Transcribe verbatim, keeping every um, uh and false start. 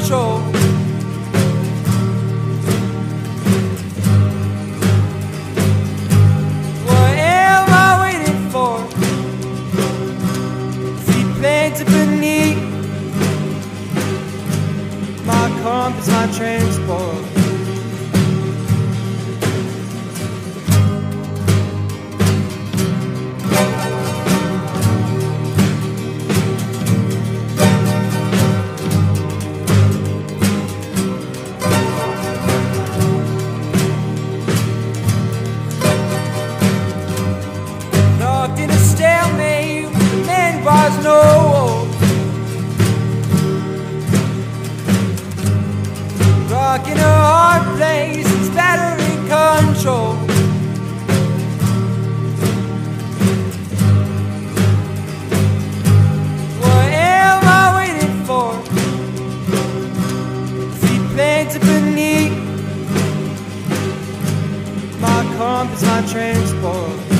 control. What am I waiting for? Seaplanes beneath my compass, my transport. In a stalemate with the man was no hope. Rock in a hard place, it's better in control. What am I waiting for? Seaplanes beneath my compass, my transport.